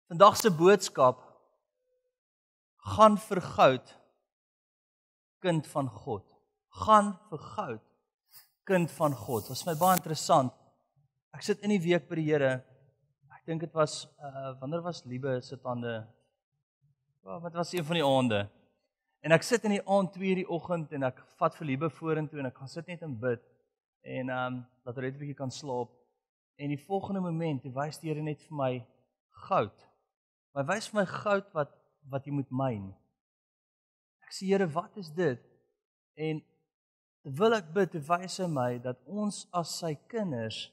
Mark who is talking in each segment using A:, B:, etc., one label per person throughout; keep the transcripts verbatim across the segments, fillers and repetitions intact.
A: Vandag se boodskap gaan vir goud, kind van God. Gaan vir goud, kind van God. Dit was vir my baie interessant. Ek sit in die week by die Here. Ek dink dit was uh, wanneer was Liebe se tande? Oh, wat was een van die aande? En ek sit in die aand twee uur die oggend en ek vat vir Liebe vorentoe en ek gaan sit net en bid en ehm um, dat hy net 'n bietjie kan slaap. En die volgende oomblik, hy wys die Here net vir my goud. Hy wys vir my goud wat wat jy moet myn. Ek sê, Here, wat is dit? En terwyl ek bid, wys hy my dat ons as sy kinders,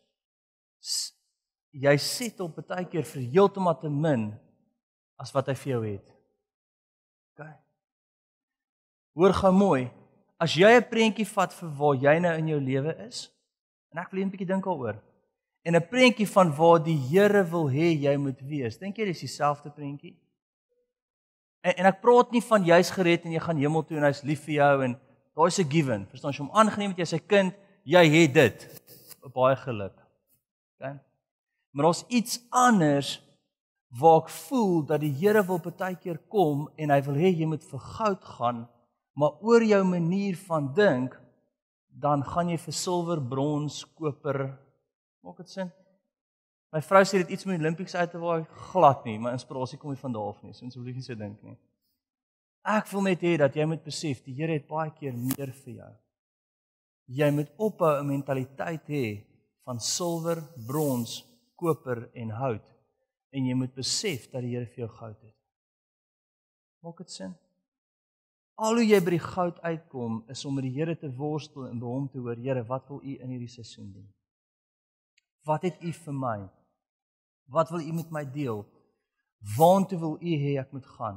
A: jy settle baie keer vir heeltemal te min as wat hy vir jou het. OK. Hoor gou mooi, as jy 'n prentjie vat vir waar jy nou in jou lewe is, en ek wil net 'n bietjie dink daaroor, en 'n prentjie van waar die Here wil hê jy moet wees, dink jy dis dieselfde prentjie? En, en ek praat nie van jy's gered en jy gaan hemel toe en hy's lief vir jou en daai's 'n given. Verstaan jy, om aangeneem het jy sy kind, jy het dit. Baie geluk. Okay? Maar ons iets anders waar ek voel dat die Here wil baie keer kom en hy wil hê jy moet vir goud gaan, maar oor jou manier van dink, dan gaan jy vir silwer, brons, koper. Maak dit sin? My vrou sê dit iets met die Olympics uit te waai, glad nie, my inspirasie kom nie van daar af nie, so asseblief nie so dink nie. Ek wil net hê dat jy moet besef, die Here het baie keer meer vir jou. Jy moet ophou 'n mentaliteit hê van silwer, brons, koper en hout, en jy moet besef dat die Here vir jou goud het. Maak dit sin? Al hoe jy by die goud uitkom, is om met die Here te worstel en by hom te hoor, Here, wat wil U in hierdie seisoen doen? Wat het U vir my? Wat wil U met my deel? Waartoe wil U hê ek moet gaan?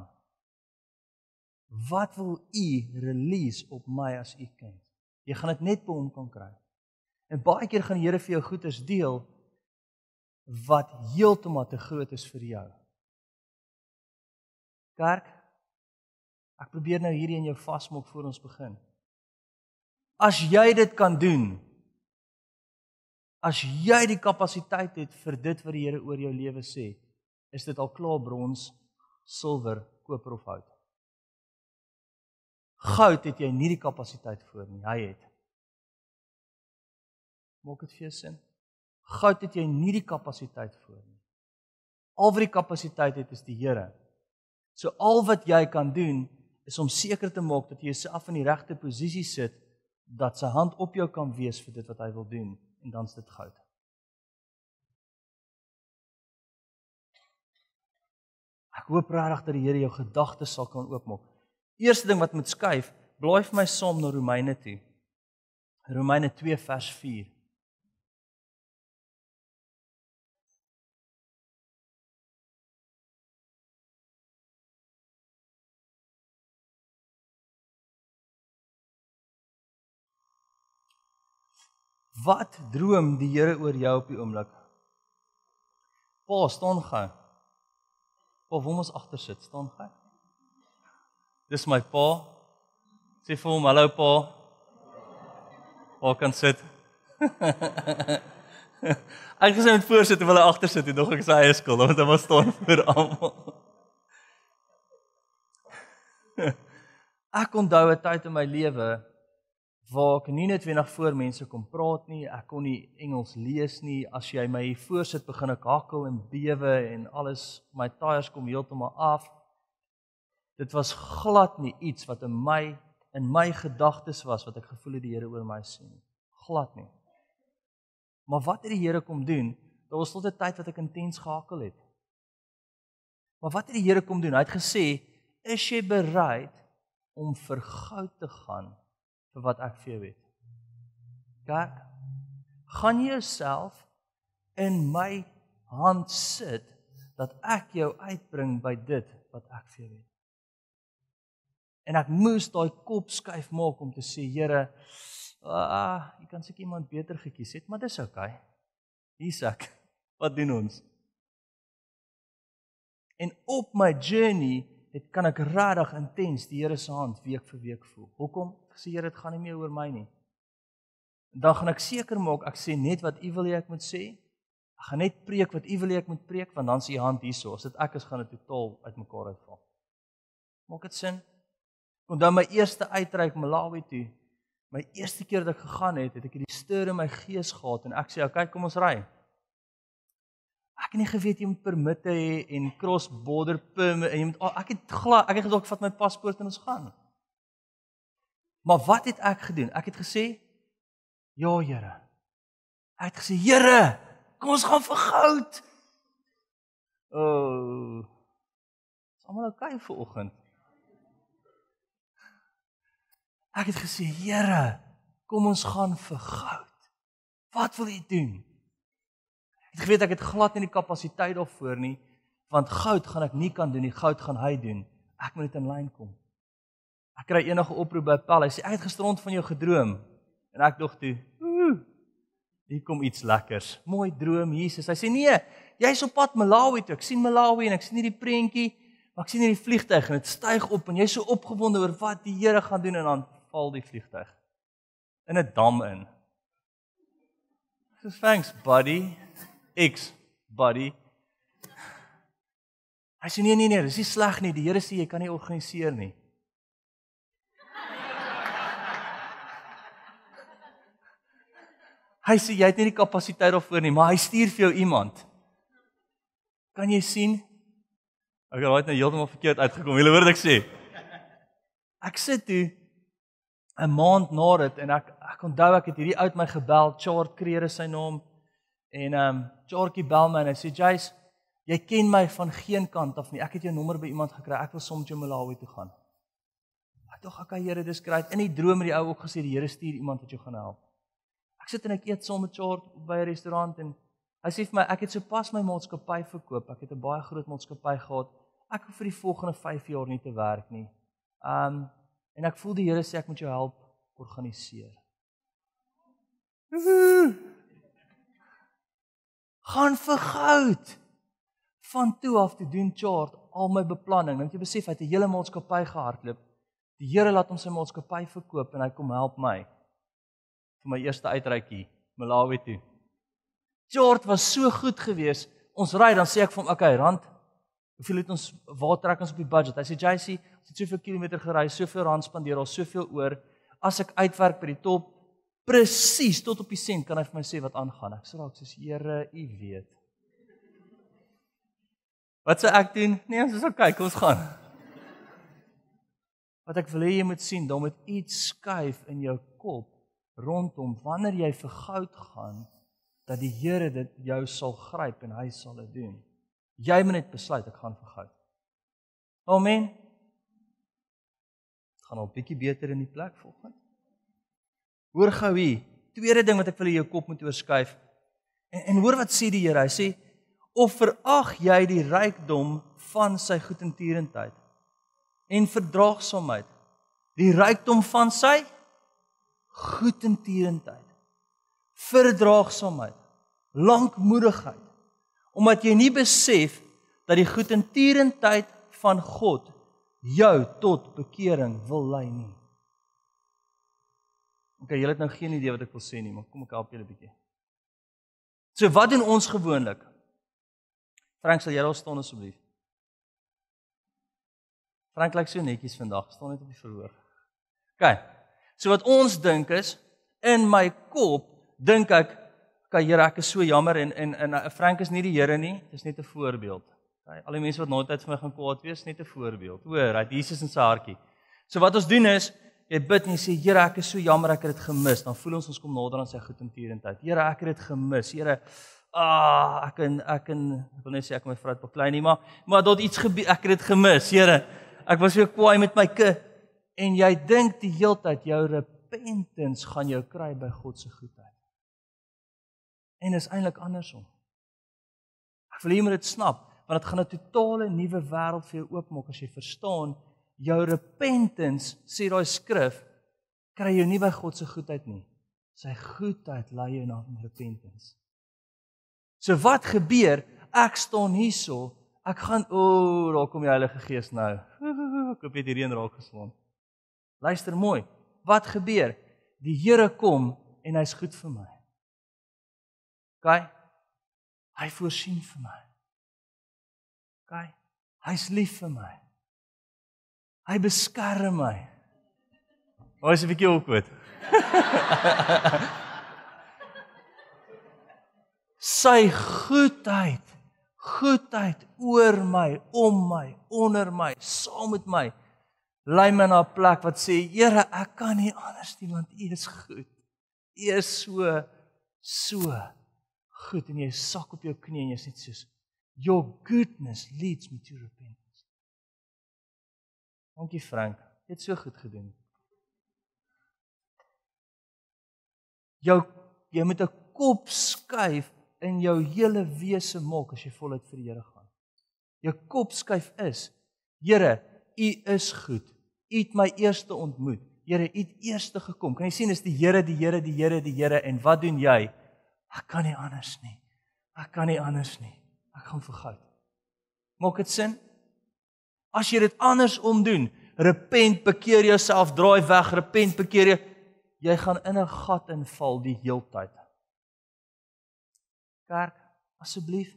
A: Wat wil U release op my as U kind? Jy gaan dit net by hom kan kry. En baie keer gaan die Here vir jou goeders deel wat heeltemal te groot is vir jou. Kerk, ek probeer nou hierdie in jou vasmaak voor ons begin. As jy dit kan doen, as jy die kapasiteit het vir dit wat die Here oor jou lewe sê, is dit al klaar brons, silwer, koper of hout. Goud het jy nie die kapasiteit voor nie, hy het. Maak dit vir jou sin? Goud het jy nie die kapasiteit voor nie. Al wat die kapasiteit het is die Here. So al wat jy kan doen, is om seker te maak dat jy jouself in die regte posisie sit, dat sy hand op jou kan wees vir dit wat hy wil doen, en dan is dit goud. Ek hoop regtig dat die Here jou gedagtes sal kan oopmaak. Eerste ding wat moet skuif, blaai vir my saam na Romeine toe. Romeine twee vers vier. Wat droom die Here oor jou op die oomblik? Pa, staan gou. Pa, wil ons agter sit, staan gou. Dis my pa. Sê vir hom, hallo pa. Pa kan sit. Ek gesê met voorsit terwyl hy agter sit, en nog ek sy eie skuld, want hy was staan voor almal. Ek onthou 'n tyd in my lewe waar ek nie noodwendig voor mense kon praat nie, ek kon nie Engels lees nie, as jy my voorsit begin ek hakkel en bewe en alles, my tyres kom heeltemal af. Dit was glad nie iets wat in my in my gedagtes was wat ek gevoel het die Here oor my sê nie. Glad nie. Maar wat het die Here kom doen? Daar was tot 'n tyd wat ek intens gehakkel het. Maar wat het die Here kom doen? Hy het gesê, is jy bereid om vir goud te gaan vir wat ek vir jou het? Kerk, gaan jy jouself in my hand sit dat ek jou uitbring by dit wat ek vir jou het? En ek moes daai kop skuif maak om te sê, Here, ah, jy kan seker iemand beter gekies het, maar dis okay. Hier's ek. Wat doen ons? En op my journey het kan ek regtig intens die Here se hand week vir week voel. Hoekom? Ek sê, Here, dit gaan nie meer oor my nie. Dan gaan ek seker maak ek sê net wat U wil hê ek moet sê. Ek gaan net preek wat U wil hê ek moet preek, want dan is U hand hierso. As dit ek is, gaan dit totaal uitmekaar uitval. Maak dit sin? Onthou my eerste uitreik Malawi toe, my eerste keer dat ek gegaan het, het ek die stir in my gees gehad, en ek sê, okay, kom ons ry. Ek het nie geweet, jy moet permitte hê, en cross-border permit, en jy moet, oh, ek het glad, ek het gedog, ek vat my paspoort en ons gaan. Maar wat het ek gedoen? Ek het gesê, ja, Here. Ek het gesê, Here, kom ons gaan vir goud. Oh, is allemaal okay vir oggend. Ek het gesê, Here, kom ons gaan vir goud. Wat wil U doen? Ek het geweet, ek het glad nie die kapasiteit daarvoor nie, want goud gaan ek nie kan doen nie, goud gaan hy doen. Ek moet net in lyn kom. Ek kry enige oproep by Paul, hy sê, ek het gisterond van jou gedroom. En ek dog toe, oeh, hier kom iets lekkers. Mooi droom, Jesus. Hy sê, nee, jy is op pad Malawi toe. Ek sien Malawi en ek sien hierdie prentjie, maar ek sien hierdie vliegtuig en dit styg op en jy is so opgewonde oor wat die Here gaan doen en dan val die vliegtuig in 'n dam in. So thanks, buddy. Ex, buddy. Hy sê, nee, nee, nee, dis nie sleg nie. Die Here sê, jy kan nie organiseer nie. Hy sê, jy het nie die kapasiteit daarvoor nie, maar hy stuur vir jou iemand. Kan jy sien? Ek het nou heeltemal verkeerd uitgekom, julle hoor wat ek sê. Ek sit toe, 'n maand na dit, en ek, ek onthou ek het hierdie oud my gebel, Chart Creer is sy naam, en um, Chartjie bel my en hy sê, Jace, jy ken my van geen kant af nie, ek het jou nommer by iemand gekry, ek wil soms jou Malawi toe gaan. Ek dog, okay, Here, dis great. In die droom het die ou ook gesê, die Here stuur iemand wat jou gaan help. Ek sit en ek eet saam met Chart by 'n restaurant en hy sê vir my, ek het sopas my maatskappy verkoop, ek het 'n baie groot maatskappy gehad, ek hoef vir die volgende vyf jaar nie te werk nie. Um, en ek voel die Here sê, ek moet jou help organiseer. Gaan vir goud. Van toe af te doen Chart al my beplanning. Want jy besef, hy het 'n hele maatskappy gehardloop. Die Here laat hom sy maatskappy verkoop en hy kom help my vir my eerste uitreikie, Malawi toe. Chart was so goed geweest. Ons ry, dan sê ek vir hom, okay, Rand, hoeveel het ons, waar trek ons op die budget? Hy sê, J C, ons het soveel kilometer gery, soveel rand spandeer, al soveel oor. As ek uitwerk by die top, presies tot op die sent, kan hy vir my sê wat aangaan. Ek sê raak, soos, Here, U weet. Wat sê ek doen? Nee, ons is okay, kom ons gaan. Wat ek wil hê jy moet sien, dan moet iets skuif in jou kop, rondom, wanneer jy vir goud gaan, dat die Here dit jou sal gryp en hy sal dit doen. Jy moet net besluit, ek gaan vir goud. Amen. Het gaan al 'n bietjie beter in die plek volgens. Hoor gou hier, tweede ding wat ek wil hê jou kop moet oorskuif. En, en hoor wat sê die Here, hy sê, of verag jy die rykdom van sy goedertierenheid en verdraagsaamheid, die rykdom van sy goedertierenheid, verdraagsaamheid, lankmoedigheid, omdat jy nie besef dat die goedertierenheid van God jou tot bekering wil lei nie. Ok, julle het nou geen idee wat ek wil sê nie, maar kom ek help julle 'n bietjie. So wat doen ons gewoonlik? Frank, sal jy daar staan asseblief? Frank lyk so netjies vandag, staan net op die verhoog. Ok, so wat ons dink is, in my kop, dink ek, ok, Here, ek is so jammer, en, en, en Frank is nie die Here nie, dit is net 'n voorbeeld. Okay, al die mense wat nooit tyd vir my gaan kwaad wees, net 'n voorbeeld. Hoor, hy het Jesus in sy hartjie. So wat ons doen is, jy bid en jy sê, Here, ek is so jammer, ek het dit gemis. Dan voel ons ons kom nader aan sy goedertierenheid. Here, ek het dit gemis. Here, ah, ek kan ek kan ek wil net sê ek my vrou het baklei nie, maar maar daar het iets gebeur, ek het dit gemis. Here, ek was so kwaai met my kind. En jy dink die heeltyd jou repentance gaan jou kry by God se goedheid. En is eintlik andersom. Ek wil jy moet dit snap, want dit gaan 'n totale nuwe wêreld vir jou oopmaak as jy verstaan, jou repentance, sê daai skrif, kry jou nie by God se goedheid nie. Sy goedheid lei jou na repentance. So wat gebeur? Ek staan hierso, ek gaan, o, oh, daar kom die Heilige Gees nou. Ek hoop jy het hierdie een raak geslaan. Luister mooi, wat gebeur? Die Here kom en hy's goed vir my. Okay? Hy voorsien vir my. Okay? Hy's lief vir my. Hy beskerm my. Hoe is 'n bietjie awkward? Sy goedheid, goedheid oor my, om my, onder my, saam met my, lei my na 'n plek wat sê, Here, ek kan nie anders nie, want U is goed. U is so, so goed, en jy sak op jou knie, en jy sê soos, Your goodness leads me to repentance. Dankie Frank, jy het so goed gedoen. Jou, jy moet 'n kop skuif in jou hele wese maak as jy voluit vir die Here gaan. Jou kop skuif is, Here, U is goed. U het my eerste ontmoet. Here, U het eerste gekom. Kan jy sien, is die Here, die Here, die Here, die Here, en wat doen jy? Ek kan nie anders nie. Ek kan nie anders nie. Ek gaan vergoud. Maak dit sin? As jy dit andersom doen, repent, bekeer jouself, draai weg, repent, bekeer jou, jy gaan in 'n gat inval die heeltyd. Kerk, asseblief.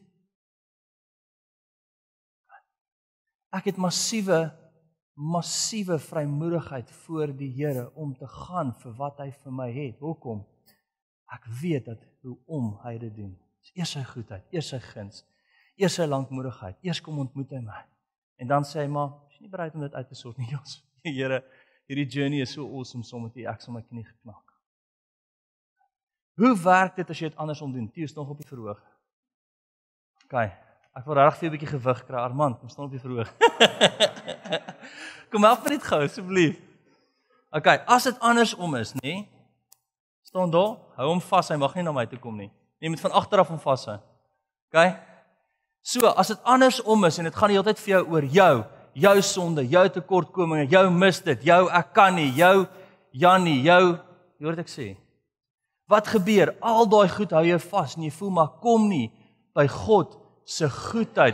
A: Ek het massiewe, massiewe vrymoedigheid voor die Here om te gaan vir wat hy vir my het. Hoekom? Ek weet dat hoe om hy dit doen. Dis eers sy goedheid, eers sy guns, eers sy lankmoedigheid, eers kom ontmoet hy my. En dan sê hy, maar, is jy nie bereid om dit uit te sort nie, Jos? Here, hierdie journey is so awesome saam met U, ek sal my knie geknak. Hoe werk dit as jy dit andersom doen? Theo, staan op die verhoog. OK, ek wil regtig vir 'n bietjie gewig kry, Armand, kom staan op die verhoog. Kom help my net gou, asseblief. OK, as dit andersom is, nê? Staan daar, hou hom vas, hy mag nie na my toe kom nie. Jy moet van agter af hom vashou. OK? So, as dit andersom is en dit gaan die hele tyd vir jou oor jou, jou sonde, jou tekortkominge, jou mis dit, jou ek kan nie, jou Jannie, jou, jy hoor wat ek sê. Wat gebeur? Al daai goed hou jou vas en jy voel maar kom nie by God se goedheid.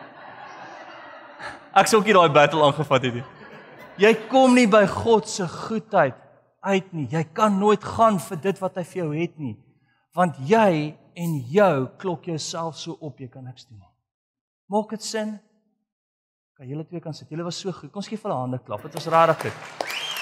A: Ek sou ook nie daai battle aangevat het nie. Jy kom nie by God se goedheid uit nie. Jy kan nooit gaan vir dit wat hy vir jou het nie. Want jy en jou klok jouself so op, jy kan niks doen nie. Maak dit sin? Kan julle twee kan sit. Julle was so goed. Kom ons gee vir hulle hande klap. Dit was regtig goed.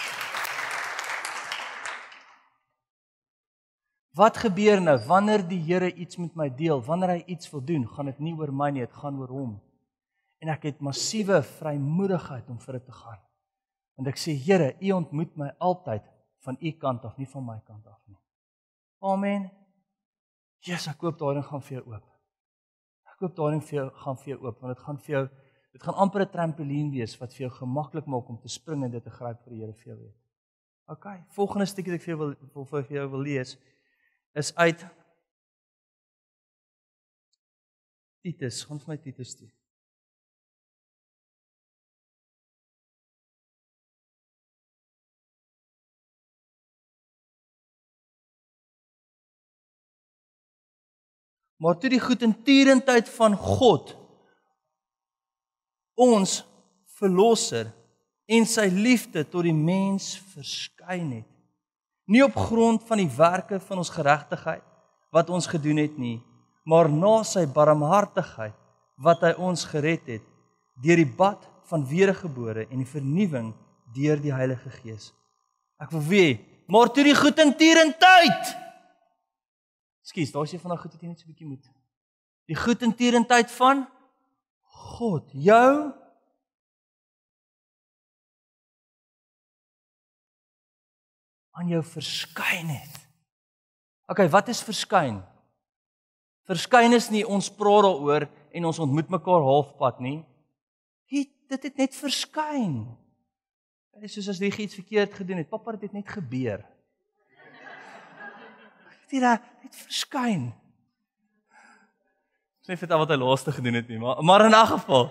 A: Wat gebeur nou wanneer die Here iets met my deel? Wanneer hy iets wil doen, gaan dit nie oor my nie, dit gaan oor hom. En ek het massiewe vrymoedigheid om vir dit te gaan. Want ek sê, Here, U ontmoet my altyd van U kant af, nie van my kant af nie. Amen. Jesus, ek hoop daai ding gaan vir jou oop. Ek hoop daai ding vir jou gaan vir jou oop, want dit gaan vir jou, dit gaan amper 'n trampolien wees wat vir jou gemaklik maak om te spring en dit te gryp vir die Here vir jou weet. OK, volgende stukkie wat ek vir jou wil, wil vir jou wil lees is uit Titus, gaan vir my Titus toe. Maar toe die goedertierenheid van God, ons verlosser en sy liefde tot die mens verskyn het, nie op grond van die werke van ons geregtigheid wat ons gedoen het nie, maar na sy barmhartigheid wat hy ons gered het deur die bad van wedergebore en die vernuwing deur die Heilige Gees. Ek wil weet, maar toe die goedertierenheid. Ekskuus, daar is jy van daai goed wat jy net so 'n bietjie moet. Die goedertierenheid van God, jou aan jou verskyn het. OK, wat is verskyn? Verskyn is nie ons praat daaroor en ons ontmoet mekaar halfpad nie. Dit dit het net verskyn. Dit is soos as jy iets verkeerd gedoen het. Pappa, dit het net gebeur. Dit het verskyn. Ek sê vir wat hy laaste gedoen het nie, maar maar in 'n geval.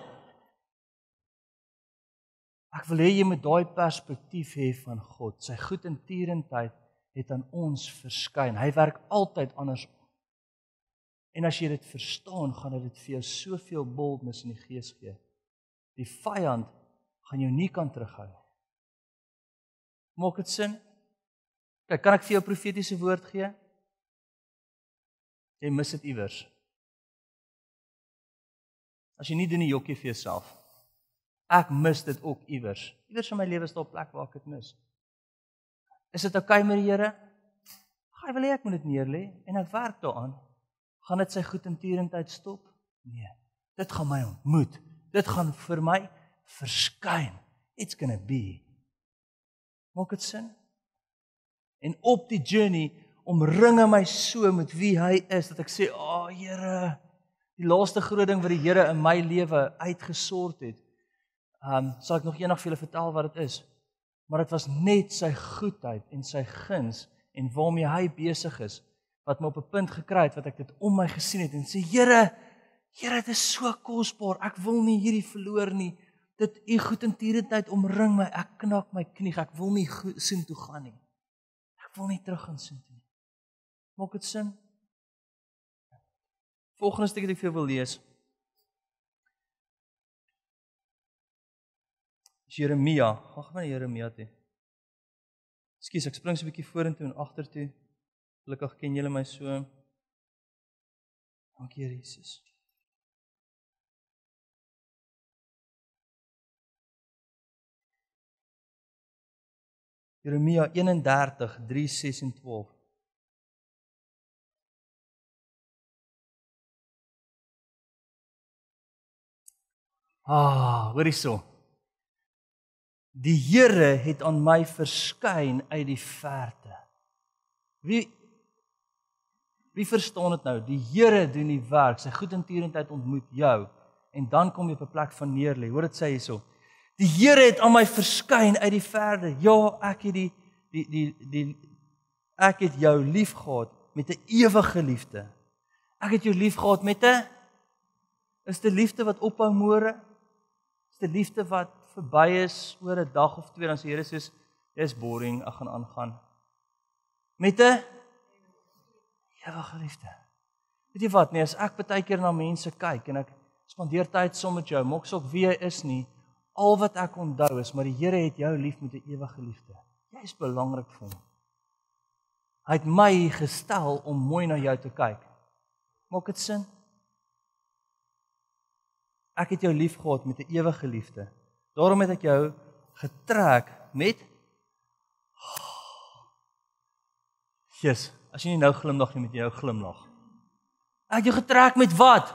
A: Ek wil hê jy moet daai perspektief hê van God. Sy goedertierenheid het aan ons verskyn. Hy werk altyd andersom. En as jy dit verstaan, gaan dit vir jou soveel boldness in die gees gee. Die vyand gaan jou nie kan terughou. Maak dit sin? Kyk, kan ek vir jou 'n profetiese woord gee? Jy mis dit iewers. As jy nie doen die jokkie vir jouself. Ek mis dit ook iewers. Iewers in my lewe is daar 'n plek waar ek dit mis. Is dit oukei okay met die Here? Hy wil hê ek moet dit neerlê en ek werk daaraan. Gaan dit sy goedertierendheid stop? Nee. Dit gaan my ontmoet. Dit gaan vir my verskyn. It's gonna be. Maak dit sin? En op die journey omring hy my so met wie hy is, dat ek sê, "Ag oh, Here, die laaste groot ding wat die Here in my lewe uitgesort het, um, sal ek nog eendag vir julle vertel wat dit is. Maar dit was net sy goedheid en sy guns en waarmee hy besig is, wat my op 'n punt gekry het, wat ek dit om my gesien het en sê, Here, Here, dit is so kosbaar, ek wil nie hierdie verloor nie, dit u goedertierendheid omring my, ek knak my knie, ek wil nie soen toe gaan nie. Ek wil nie terug gaan soen toe nie. Maak dit sin? Volgende stuk wat ek vir jou wil lees, is Jeremia, gaan maar na Jeremia toe. Ekskuus, ek spring so 'n bietjie vorentoe en agtertoe. Gelukkig ken julle my so. Dankie Here Jesus. Jeremia eenendertig, drie, ses en twaalf. Ah, hoor hierso. Die Here het aan my verskyn uit die verte. Wie Wie verstaan dit nou? Die Here doen die werk, sy goedertierendheid ontmoet jou en dan kom jy op 'n plek van neerlê. Hoor dit sê hierso. Die Here het aan my verskyn uit die verte. Ja, ek het die die die die ek het jou liefgehad met 'n ewige liefde. Ek het jou liefgehad met 'n is dit liefde wat ophou môre? Is dit liefde wat verby is oor 'n dag of twee, dan sê Here soos, dis boring, ek gaan aangaan. Met 'n ewige liefde. Weet jy wat, nee, as ek baie keer na mense kyk en ek spandeer tyd saam met jou, maak saak wie jy is nie, al wat ek onthou is, maar die Here het jou lief met 'n ewige liefde. Jy is belangrik vir hom. Hy het my gestel om mooi na jou te kyk. Maak dit sin? Ek het jou lief gehad met 'n ewige liefde. Daarom het ek jou getrek met Jesus, as jy nie nou glimlag nie, met jou glimlag. Ek het jou getrek met wat?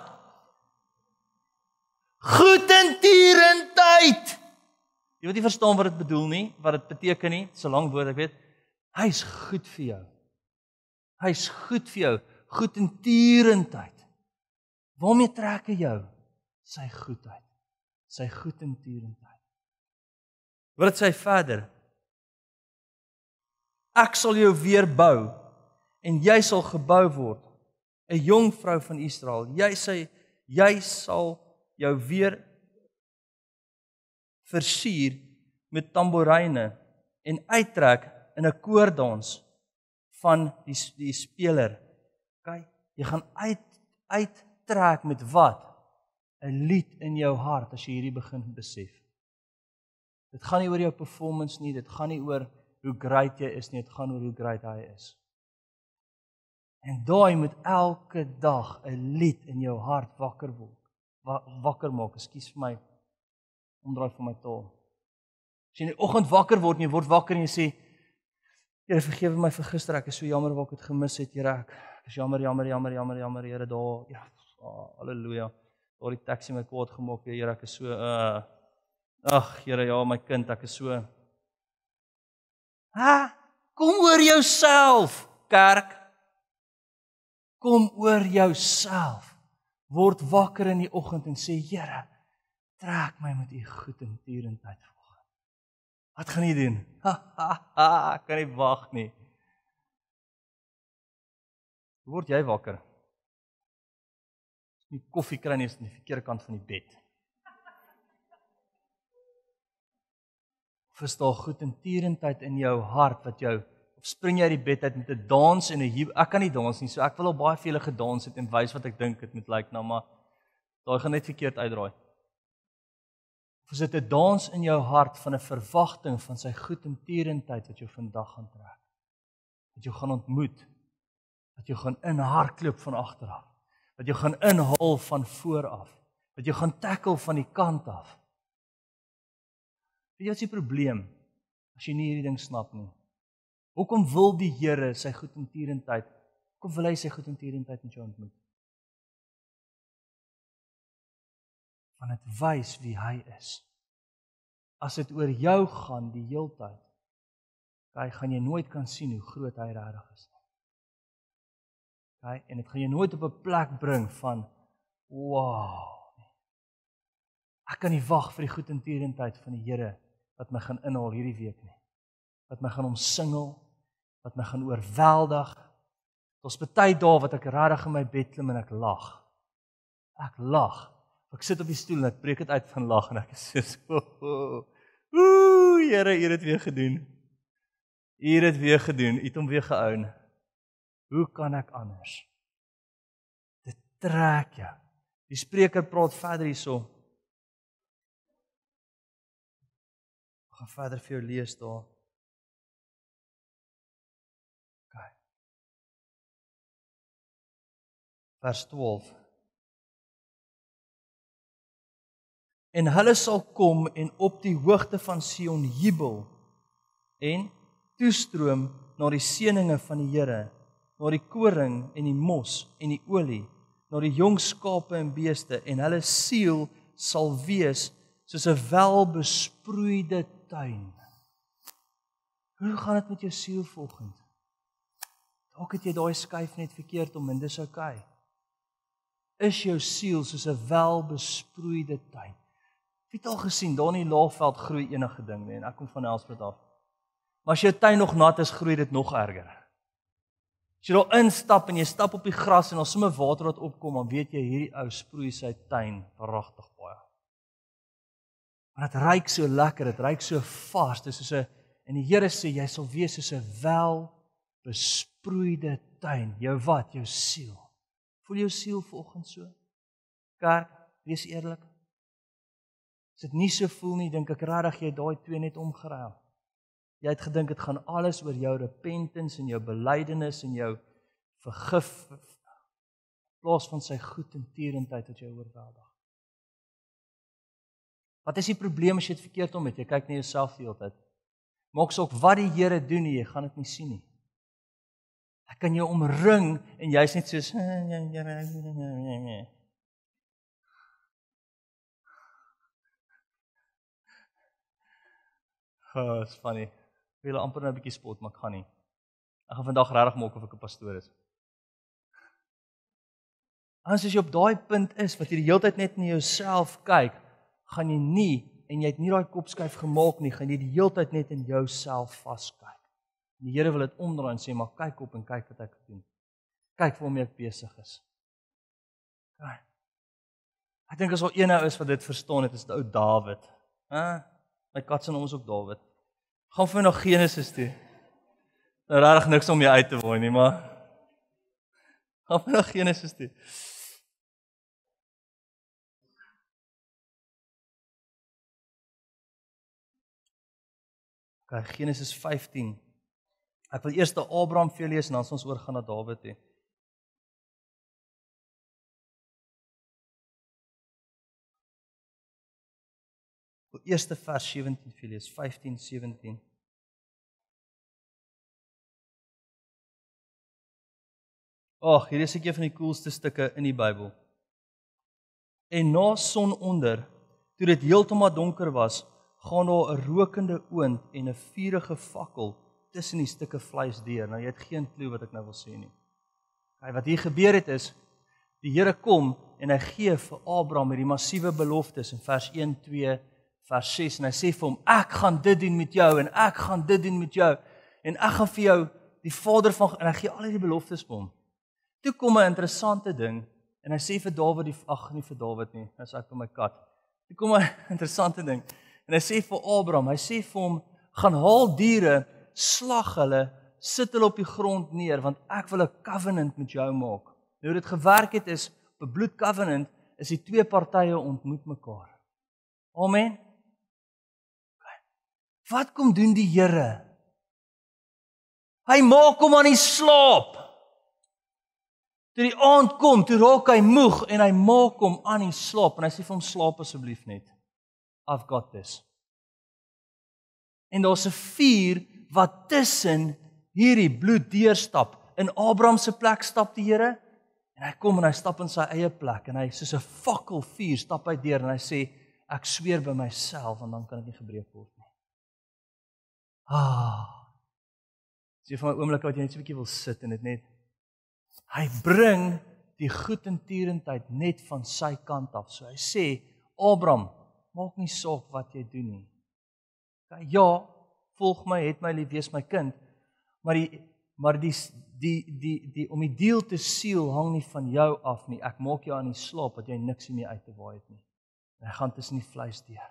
A: Goedertierendheid. Jy weet nie verstaan wat dit bedoel nie, wat dit beteken nie, so lank woord ek weet. Hy's goed vir jou. Hy's goed vir jou, goedertierendheid. Waarmee trek hy jou? Sy goedheid, sy goedertierendheid. Wat dit sê verder? Ek sal jou weer bou en jy sal gebou word, 'n jong vrou van Israel. Jy sê jy sal jou weer versier met tamboryne en uittrek in 'n koordans van die die speler. OK, jy gaan uit uittrek met wat? 'n lied in jou hart as jy hierdie begin besef. Dit gaan nie oor jou performance nie, dit gaan nie oor hoe great jy is nie, dit gaan oor hoe great hy is. En daai moet elke dag 'n lied in jou hart wakker word. Wakker maak, ekskuus vir my, omdraai vir my taal. As jy in die oggend wakker word en jy word wakker en jy sê, Here vergewe my vir gister, ek is so jammer wat ek het gemis het, Here, ek is jammer, jammer, jammer, jammer, jammer, Here, daar, ja, oh, halleluja, daar die taxi my kwaad gemaak, Here, ek is so, uh, ag, Here, ja, my kind, ek is so, ha, kom oor jouself, kerk, kom oor jouself, word wakker in die oggend en sê, Here, trek my met u goedertierendheid vanoggend. Wat gaan jy doen? Ha, ha, ha, ek kan nie wag nie. Hoe word jy wakker? As jy koffie kry nie, is aan die verkeerde kant van die bed. Of is daar goedertierendheid in jou hart wat jou, of spring jy uit die bed uit met 'n dans en 'n jubel? Ek kan nie dans nie, so ek wil al baie vele gedans het en wys wat ek dink dit moet lyk nou, maar daai gaan net verkeerd uitdraai. Of is dit 'n dans in jou hart van 'n verwagting van sy goedertierendheid wat jou vandag gaan trek? Wat jou gaan ontmoet? Wat jou gaan inhardloop van agter af? Wat jou gaan inhaal van voor af? wat jou gaan tackle van die kant af. Weet jy wat is die probleem, as jy nie hierdie ding snap nie? Hoekom wil die Here sy goedertierendheid, hoekom wil hy sy goedertierendheid met jou ontmoet? Want dit wys wie hy is. As dit oor jou gaan die heeltyd, okay, gaan jy nooit kan sien hoe groot hy regtig is. Okay, en dit gaan jy nooit op 'n plek bring van, wow, ek kan nie wag vir die goedertierendheid van die Here, wat my gaan inhaal hierdie week nie. Wat my gaan omsingel, wat my gaan oorweldig. Daar's baie dae wat ek regtig in my bed klim en ek lag. Ek lag. Ek sit op die stoel en ek breek dit uit van lag en ek is so, oh, oeh, Here, U het dit weer gedoen. U het dit weer gedoen, U het hom weer gehou. Hoe kan ek anders? Dit trek jou. Die spreker praat verder hierso. Ek gaan verder vir jou lees daar. Okay. Vers twaalf. En hulle sal kom en op die hoogte van Sion jubel en toestroom na die seëninge van die Here, na die koring en die mos en die olie, na die jong skape en beeste, en hulle siel sal wees soos 'n welbesproeide tuin. Hoe gaan dit met jou siel volgend? Dalk het jy daai skuif net verkeerd om en dis oukei. Is jou siel soos 'n welbesproeide tuin? Jy het al gesien, daar in die Laagveld groei enige ding nie, en ek kom van Elspruit af. Maar as jou tuin nog nat is, groei dit nog erger. As jy daar instap en jy stap op die gras en al sommer water wat opkom, dan weet jy hierdie ou sproei sy tuin pragtig baie. Maar dit ruik so lekker, dit ruik so vars, dit is soos 'n, en die Here sê jy sal wees soos 'n welbesproeide tuin. Jou wat? Jou siel. Voel jou siel vanoggend so? Kerk, wees eerlik. As dit nie so voel nie, dink ek regtig jy daai twee net omgeruil. Jy het gedink dit gaan alles oor jou repentance en jou belydenis en jou vergif, in plaas van sy goedertierendheid wat jou oorweldig. Wat is die probleem as jy dit verkeerd om het? Jy kyk na jouself die hele tyd. Maak saak wat die Here doen nie, jy gaan dit nie sien nie. Ek kan jou omring en jy's net soos oh, it's funny. Ek wil amper nou 'n bietjie spot, maar ek gaan nie. Ek gaan vandag regtig maak of ek 'n pastoor is. As jy op daai punt is wat jy die hele tyd net na jouself kyk, gaan jy nie, en jy het nie daai kopskuif gemaak nie, gaan jy die hele tyd net in jouself vaskyk. Die Here wil dit omdraai en sê, maar kyk op en kyk wat ek doen. Kyk waarmee ek besig is. Kyk. Ek dink as al een ou is wat dit verstaan het, is dit ou Dawid. Hæ? My kat se naam is ook Dawid. Gaan vir na Genesis toe. Nou regtig niks om jy uit te woon nie, maar gaan vir na Genesis toe. Okay, Genesis vyftien. Ek wil eers die Abraham vir lees en dan ons oorgaan na Dawid toe. Die eerste vers sewentien vir lees, vyftien sewentien. Ag, hier is ek een van die coolste stukke in die Bybel. En na sononder, toe dit heeltemal donker was, gaan daar 'n rokende oond en 'n vurige fakkel tussen die stukke vleis deur. Nou jy het geen klou wat ek nou wil sê nie. Okay, wat hier gebeur het is, die Here kom en hy gee vir Abraham hierdie massiewe beloftes in vers een, twee, vers ses, en hy sê vir hom, ek gaan dit doen met jou, en ek gaan dit doen met jou, en ek gaan vir jou die vader van, en hy gee al hierdie beloftes vir hom. Toe kom 'n interessante ding, en hy sê vir Dawid, die, ag nie vir Dawid nie, dis ek vir my kat. Toe kom 'n interessante ding, en hy sê vir Abraham, hy sê vir hom, gaan haal diere, slag hulle, sit hulle op die grond neer, want ek wil 'n covenant met jou maak. Nou dit gewerk het is, op 'n bloed covenant, is die twee partye ontmoet mekaar. Amen. Wat kom doen die Here? Hy maak hom aan die slaap. Toe die aand kom, toe raak hy moeg en hy maak hom aan die slaap en hy sê vir hom slaap asseblief net. I've got this. En daar's 'n vuur wat tussen hierdie bloed deurstap. In Abraham se plek stap die Here en hy kom en hy stap in sy eie plek en hy soos 'n fakkel vuur stap hy deur en hy sê ek sweer by myself en dan kan dit nie gebreek word nie. Ah. Dis vir my oomblik wat jy net so 'n bietjie wil sit en dit net hy bring die goedertierendheid net van sy kant af. So hy sê, Abraham, maak nie saak wat jy doen nie. Okay, ja, volg my, het my lief, wees my kind, maar die maar die die die die om die deal te seal hang nie van jou af nie. Ek maak jou aan die slaap dat jy niks meer uit te waai het nie. En hy gaan tussen die vleis deur.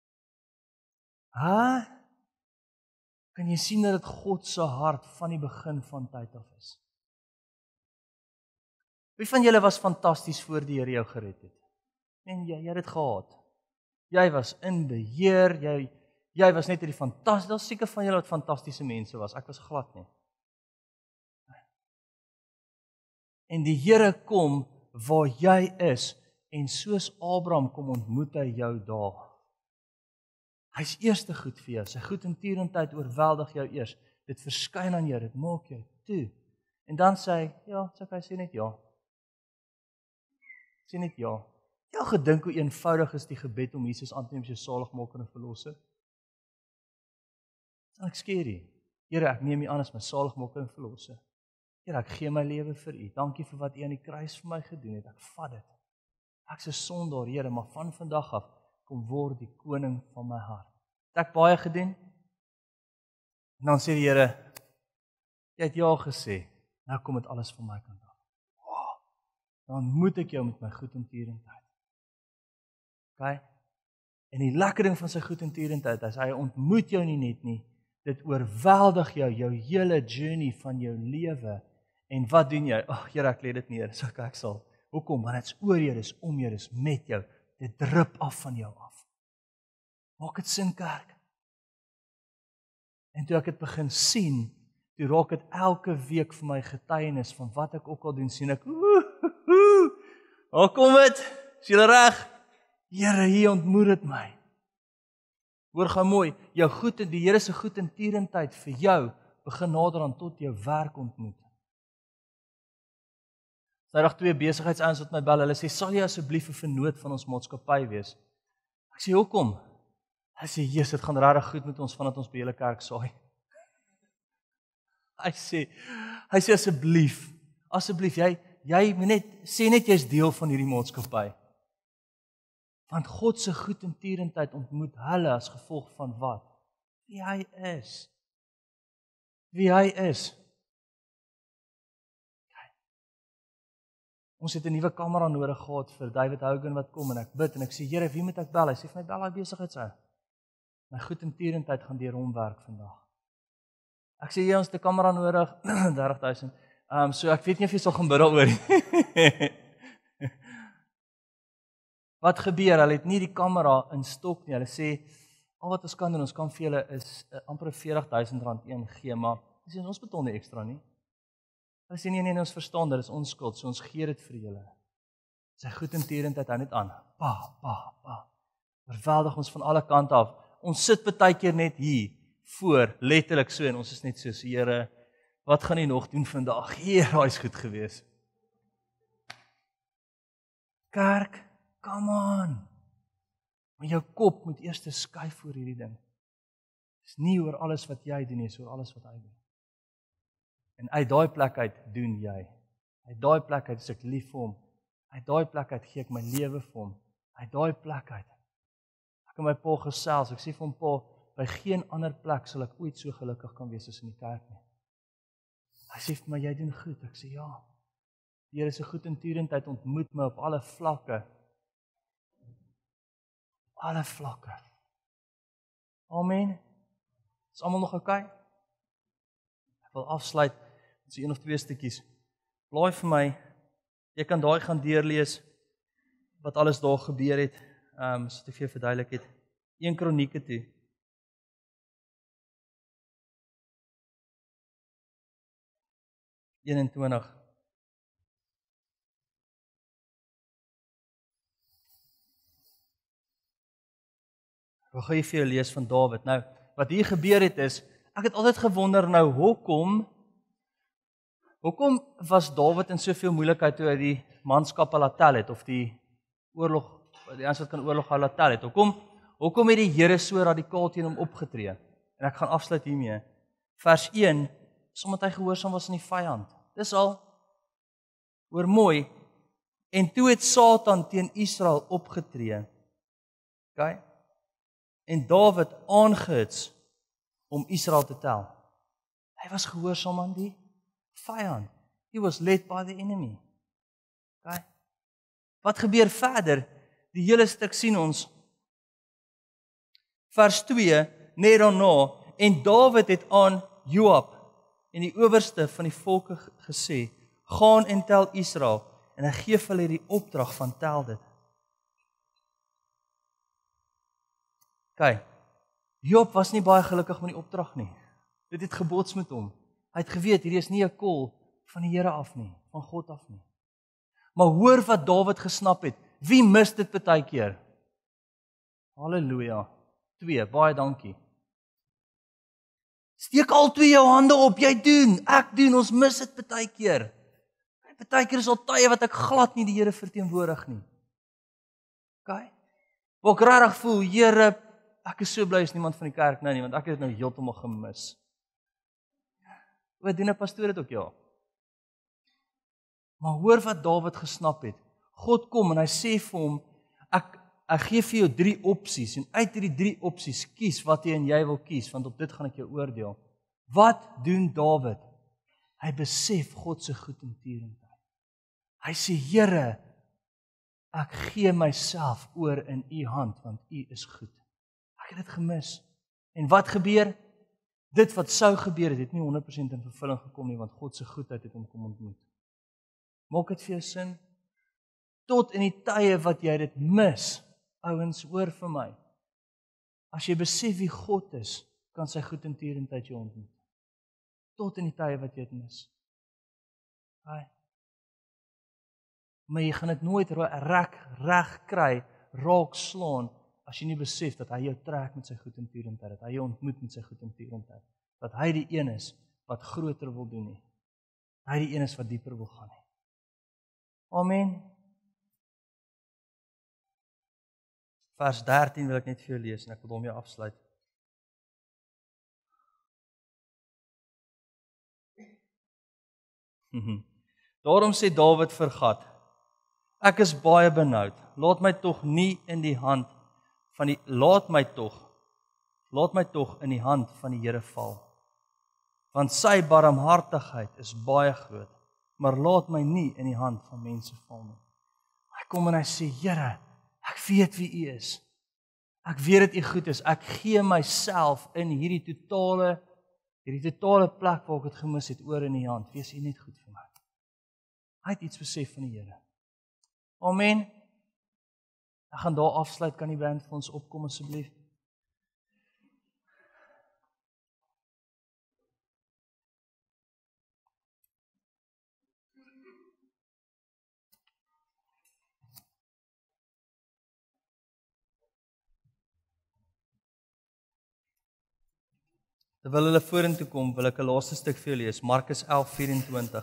A: Ha? Kan jy sien dat dit God se hart van die begin van tyd af is? Wie van julle was fantasties voor die Here jou gered het? En jy, jy het dit gehad. Jy was in beheer, jy jy was net hierdie fantasties. Daar's seker van julle wat fantastiese mense was. Ek was glad nie. En die Here kom waar jy is en soos Abraham kom ontmoet hy jou daar. Hy's eerste goed vir jou. Sy goedertierendheid oorweldig jou eers. Dit verskyn aan jou, dit maak jou toe. En dan sê hy, ja, sê hy sê net ja. Sê net ja. Jy al gedink hoe eenvoudig is die gebed om Jesus aan te neem as jou saligmaker en verlosser? Ek skeer U. Here, ek neem U aan as my saligmaker en verlosser. Here, ek gee my lewe vir U. Dankie vir wat U aan die kruis vir my gedoen het. Ek vat dit. Ek's 'n sondaar, Here, maar van vandag af kom word die koning van my hart. Het ek baie gedoen? En dan sê die Here, jy het ja gesê. Nou kom dit alles van my kant af. Wow. Dan moet ek jou met my goedertierendheid. Okay? En die lekker ding van sy goedertierendheid is hy ontmoet jou nie net nie. Dit oorweldig jou, jou hele journey van jou lewe. En wat doen jy? Ag, Here, ek lê dit neer. So ek sal. Hoekom? Want dit's oor jou, dis om jou, dis met jou. Dit drup af van jou af. Maak dit sin, kerk. En toe ek dit begin sien, toe raak dit elke week vir my getuienis van wat ek ook al doen, sien ek, hoe kom dit? Is julle reg? Here, hier ontmoet dit my. Hoor gou mooi, jou goed en die Here se goedertierendheid vir jou begin nader aan tot jou werk ontmoet. Sy dag twee besigheidsouens wat my bel, hulle sê, sal jy asseblief 'n vennoot van ons maatskappy wees? Ek sê, hoekom? Hy sê, Jesus, dit gaan regtig goed met ons vandat ons by julle kerk saai. Hy sê, hy sê asseblief, asseblief, jy, jy net, sê net jy's deel van hierdie maatskappy. Want God se goedertierendheid ontmoet hulle as gevolg van wat? Wie hy is. Wie hy is. Okay. Ons het 'n nuwe kamera nodig gehad vir David Hogan wat kom en ek bid en ek sê, Here, wie moet ek bel? Hy sê vir my, bel daai besigheidsou. My goedertierendheid gaan deur hom werk vandag. Ek sê, jy ons 'n kamera nodig, dertig duisend. Ehm um, so ek weet nie of jy sal gaan bid daaroor nie. Wat gebeur? Hulle het nie die kamera in stok nie. Hulle sê, al wat ons kan doen, ons kan vir julle is uh, amper veertig duisend rand een gee, maar dis ons betaal nie ekstra nie. Hulle sê, nee, nee, ons verstaan, dit is ons skuld, so ons gee dit vir julle. Sy goedertierendheid hou net aan. Pa, pa, pa. Oorweldig ons van alle kante af. Ons sit baie keer net hier, voor, letterlik so, en ons is net so, so Here, wat gaan U nog doen vandag? Here, daai is goed gewees. Kerk, come on. Maar jou kop moet eers skuif oor hierdie ding. Dis nie oor alles wat jy doen nie, dis oor alles wat hy doen. En uit daai plek uit doen jy. Uit daai plek uit is ek lief vir hom. Uit daai plek uit gee ek my lewe vir hom. Uit daai plek uit. Ek en my pa gesels, ek sê vir hom, pa, by geen ander plek sal ek ooit so gelukkig kan wees as in die kerk nie. Hy sê vir my, jy doen goed. Ek sê ja. Die Here se goedertierendheid ontmoet my op alle vlakke. Alle vlakke. Amen. Is almal nog oukei? Okay? Ek wil afsluit met so een of twee stukkies. Blaai vir my. Jy kan daai gaan deurlees wat alles daar gebeur het. Ehm um, so te veel verduidelik het. een Kronieke toe. eenentwintig. Ek gaan jy vir jou lees van Dawid. Nou, wat hier gebeur het is, ek het altyd gewonder nou, hoekom, hoekom was Dawid in soveel moeilikheid toe hy die manskappe laat tel het, of die oorlog, die ons wat kan oorlog hou laat tel het, hoekom, hoekom het die Here so radikaal teen hom opgetree? En ek gaan afsluit hiermee. Vers een, omdat hy gehoorsaam was aan die vyand. Dis al, hoor mooi, en toe het Satan teen Israel opgetree. Okay? En Dawid aangehits om Israel te tel. Hy was gehoorsaam aan die vyand. He was led by the enemy. Okay? Wat gebeur verder? Die hele stuk sien ons. Vers twee, net daarna, en Dawid het aan Joab en die owerste van die volke gesê, gaan en tel Israel, en hy gee vir hulle die opdrag van tel dit. Kyk, Joab was nie baie gelukkig met die opdrag nie. Dit het gebots met hom. Hy het geweet, hierdie is nie 'n call van die Here af nie, van God af nie. Maar hoor wat Dawid gesnap het. Wie mis dit baie keer? Halleluja. Twee, baie dankie. Steek al twee jou hande op, jy doen, ek doen, ons mis dit baie keer. Baie keer is al tye wat ek glad nie die Here verteenwoordig nie. Okay? Waar ek regtig voel, Here, ek is so bly is niemand van die kerk nou nie, want ek het dit nou heeltemal gemis. Wat doen 'n pastoor dit ook, ja. Maar hoor wat Dawid gesnap het. God kom en hy sê vir hom, ek, ek gee vir jou drie opsies, en uit hierdie drie opsies, kies wat jy en jy wil kies, want op dit gaan ek jou oordeel. Wat doen Dawid? Hy besef God se goedendierendheid. Hy sê, Here, ek gee myself oor in u hand, want u is goed. Ek het dit gemis. En wat gebeur? Dit wat sou gebeur het, het nie honderd persent in vervulling gekom nie, want God se goedheid het hom kom ontmoet. Maak dit vir jou sin? Tot in die tye wat jy dit mis, ouens, hoor vir my. As jy besef wie God is, kan sy goedendierendheid jou ontmoet. Tot in die tye wat jy dit mis. Hai. Maar jy gaan dit nooit reg reg kry, raak slaan, as jy nie besef dat hy jou trek met sy goedendierendheid, dat hy jou ontmoet met sy goedendierendheid, dat hy die een is wat groter wil doen nie. Hy die een is wat dieper wil gaan nie. Amen. Vers dertien wil ek net vir jou lees en ek wil hom jou afsluit. Daarom sê Dawid vir Gad, ek is baie benoud, laat my tog nie in die hand van die, laat my tog, laat my tog in die hand van die Here val. Want sy barmhartigheid is baie groot, maar laat my nie in die hand van mense val nie. Hy kom en hy sê, Here, ek weet wie u is. Ek weet dat u goed is. Ek gee myself in hierdie totale, hierdie totale plek waar ek het gemis het, oor in die hand. Wees u net goed vir my. Hy het iets besef van die Here. Amen. Ek gaan daar afsluit, kan die band vir ons opkom asseblief? Terwyl hulle vorentoe kom, wil ek 'n laaste stuk vir julle lees, Markus elf vyf-en-twintig.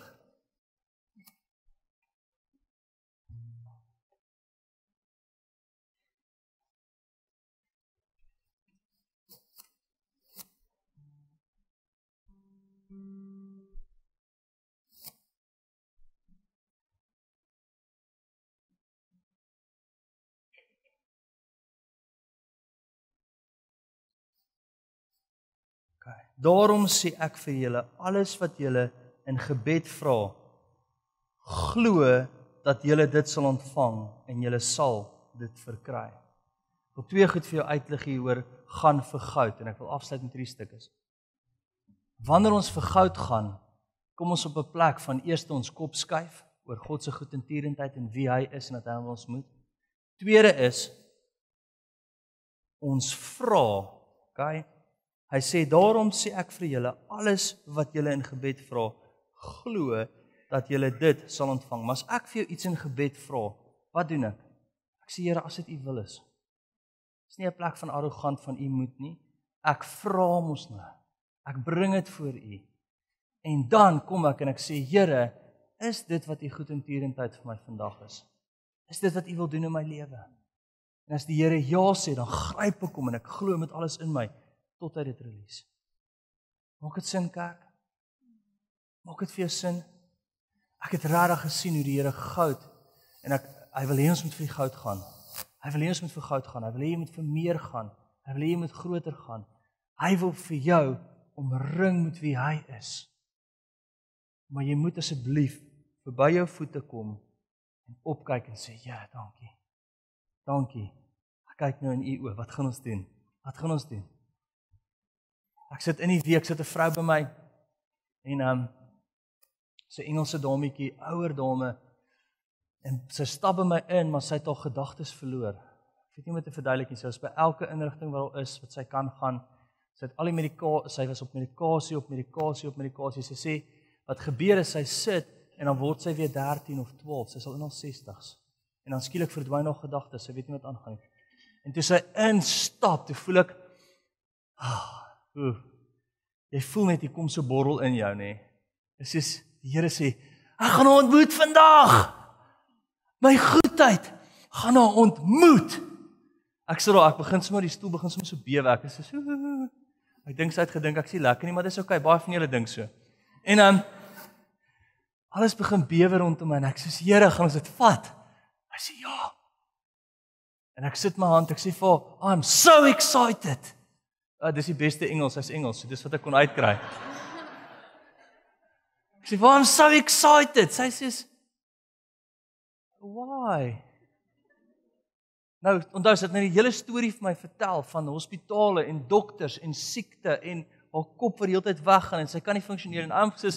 A: Daarom sê ek vir julle, alles wat julle in gebed vra, glo dat julle dit sal ontvang en julle sal dit verkry. Ek wil twee goed vir jou uitlig hier oor gaan vir goud en ek wil afsluit met drie stukkies. Wanneer ons vir goud gaan, kom ons op 'n plek van eerste ons kop skuif oor God se goedendierendheid en wie hy is en dat hy ons moet. Tweede is ons vra, okay? Hy sê, daarom sê ek vir julle, alles wat julle in gebed vra, glo dat julle dit sal ontvang. Maar as ek vir jou iets in gebed vra, wat doen ek? Ek sê, Here, as dit u wil is, Dis nie 'n plek van arrogant van u moet nie. Ek vra mos nou. Ek bring dit voor u. En dan kom ek en ek sê, Here, is dit wat u goedertierenheid vir my vandag is? Is dit wat u wil doen in my lewe? En as die Here ja sê, dan gryp ek hom en ek glo met alles in my tot hy dit release. Maak dit sin, kerk? Maak dit vir jou sin? Ek het regtig gesien hoe die Here goud en ek hy wil hê ons moet vir die goud gaan. Hy wil hê ons moet vir goud gaan. Hy wil hê jy moet vir meer gaan. Hy wil hê jy moet groter gaan. Hy wil vir jou omring met wie hy is. Maar jy moet asseblief verby jou voete kom en opkyk en sê, ja, dankie. Dankie. Ek kyk nou in u oë. Wat gaan ons doen? Wat gaan ons doen? Ek sit in die week, sit 'n vrou by my en um, sy Engelse dametjie, ouer dame, en sy stap by my in, maar sy het al gedagtes verloor. Ek weet nie met 'n verduideliking, sy was by elke inrigting waar al is, wat sy kan gaan. Sy het al die medikasie, sy was op medikasie, op medikasie, op medikasie. Sy sê, wat gebeur is, sy sit, en dan word sy weer dertien of twaalf, sy is al in haar sestigs. En dan skielik verdwyn haar gedagtes, sy weet nie wat aangaan nie. En toe sy instap, toe voel ek, ah, oeh, jy voel net, hier kom so borrel in jou, nee. Dit is, die Here sê, ek gaan haar ontmoet vandag. My goedheid gaan haar ontmoet. Ek sê daar, ek begin sommer die stoel begin sommer so bewe. Ek sê so, ek dink sy het gedink ek sê lekker nie, maar dis okay, baie van julle dink so. En dan um, alles begin bewe rondom my en ek sê, Here, gaan ons dit vat? Hy sê ja. En ek sit my hand, ek sê vir haar, I'm so excited. Uh, dis die beste Engels, hy's Engels, so dis wat ek kon uitkry. Ek sê, I'm so excited. Sy sê, why? Nou, onthou, sy het nou die hele storie vir my vertel van hospitale en dokters en siekte en haar kop vir die hele tyd weggaan en sy kan nie funksioneer en I'm sê,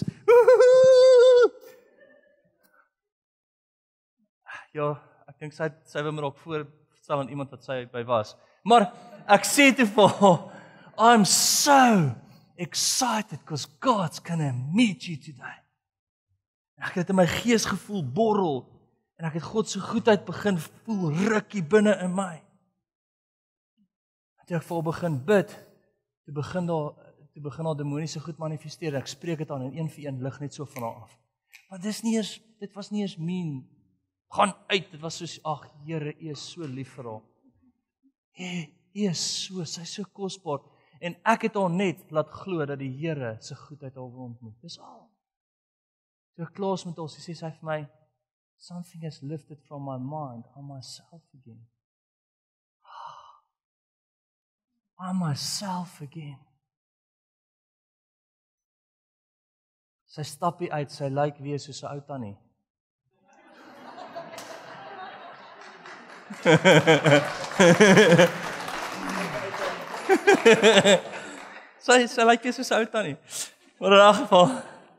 A: ja, ek dink sy, sy wil my ook voorstel aan iemand wat sy by was. Maar ek sê te vir haar, I'm so excited because God's gonna meet you today. En ek het in my gees gevoel borrel en ek het God se goedheid begin voel rukkie binne in my. En toe ek vir haar begin bid, toe begin daar toe begin haar demoniese goed manifesteer. Ek spreek dit aan en een vir een lig net so van haar af. Maar dis nie eens, dit was nie eens mean. Gaan uit, dit was soos, ag Here, U is so lief vir haar. U is so, sy is so kosbaar. En ek het haar net laat glo dat die Here se goedheid haar wil ontmoet. Dis al. Toe ek klaar is met ons, sê sy vir my, something has lifted from my mind on myself again. On myself again. Sy stap hier uit, sy lyk weer soos 'n ou tannie. sy sy lyk weer soos 'n ou tannie. Maar in 'n geval,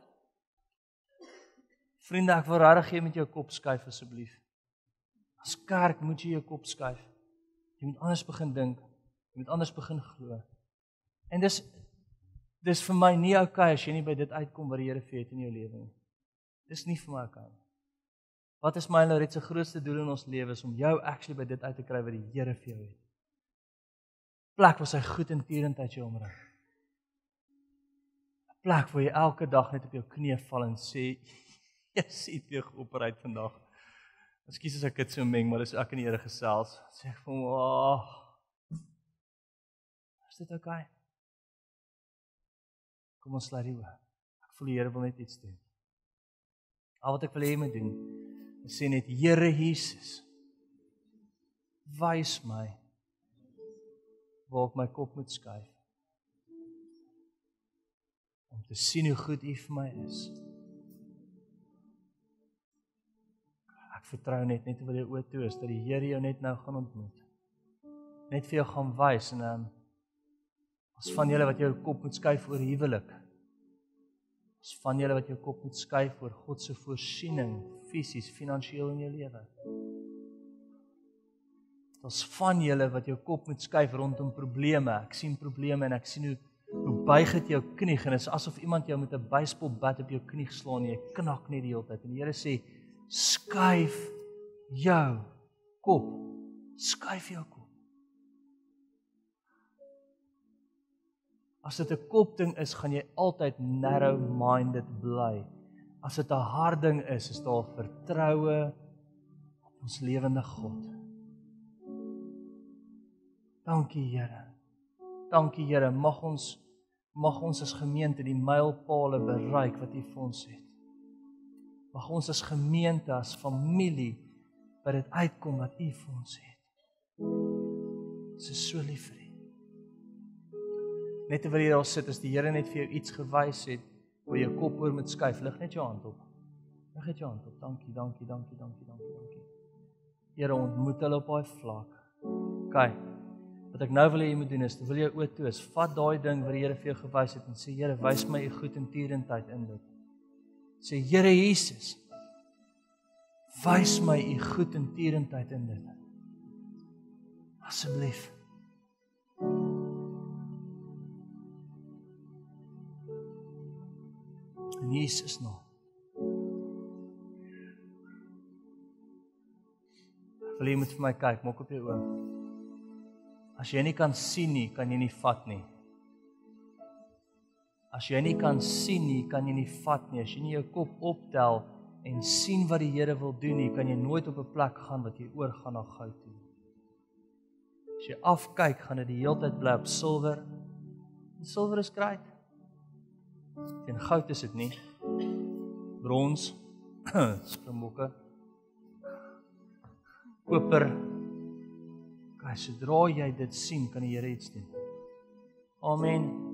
A: vriende, ek wil regtig jy met jou kop skuif asseblief. As kerk moet jy jou kop skuif. Jy moet anders begin dink. Jy moet anders begin glo. En dis dis vir my nie okay as jy nie by dit uitkom wat die Here vir jou het in jou lewe nie. Dis nie vir my okay nie. Wat is my nou net se grootste doel in ons lewe is om jou actually by dit uit te kry wat die Here vir jou het. Plek waar sy goed en tierendheid jou omring. 'n Plek waar jy elke dag net op jou knieë val en sê, yes, ek het jou geopereer vandag. Ekskuus as ek dit so meng, maar dis ek en die Here gesels. Sê ek van, oh, is dit okay? Kom ons sluit die oë. Ek voel die Here wil net iets doen. Al wat ek wil hê jy moet doen, is sê net, Here Jesus, wys my waar ek my kop moet skuif. Om te sien hoe goed U vir my is. Ek vertrou net, net wat jy oor toe is, dat die Here jou net nou gaan ontmoet. Net vir jou gaan wys, en um, as van julle wat jou kop moet skuif oor huwelik, as van julle wat jou kop moet skuif oor God se voorsiening, fisies, finansiëel in jou lewe. As van julle wat jou kop moet skuif rondom probleme, ek sien probleme en ek sien hoe, hoe buig het jou knie, en dit is asof iemand jou met 'n baseballbat op jou knie geslaan, en jy knak net die hele tyd, en die Here sê, skuif jou kop, skuif jou kop. As dit 'n kopding is, gaan jy altyd narrow-minded bly. As dit 'n hardding is, is daar vertroue op ons lewende God. Dankie Here. Dankie Here, mag ons mag ons as gemeente die mylpale bereik wat U vir ons het. Mag ons as gemeente, as familie, by dit uitkom wat U vir ons het. Ons is so lief vir U. Net terwyl jy daar sit, as die Here net vir jou iets gewys het, waar jy jou kop oor moet skuif, lig net jou hand op. Lig net jou hand op. Dankie, dankie, dankie, dankie, dankie, dankie. Here, ontmoet hulle op daai vlak. Kyk, wat ek nou wil hê jy moet doen is, terwyl jy oë toe is, vat daai ding wat die Here vir jou gewys het en sê, Here, wys my U goed en tierendheid in dit. Sê, Here Jesus, wys my U goed en tierendheid in dit. Asseblief. In Jesus naam. Wil jy moet vir my kyk, maak op jou oë. As jy nie kan sien nie, kan jy nie vat nie. As jy nie kan sien nie, kan jy nie vat nie. As jy nie jou kop optel en sien wat die Here wil doen nie, kan jy nooit op 'n plek gaan wat jy oorgaan na goud toe. As jy afkyk, gaan dit die hele tyd bly op silwer. En silwer is great. En goud is dit nie. Brons, springbokke, koper. Kyk, sodra jy dit sien, kan die Here iets doen. Amen.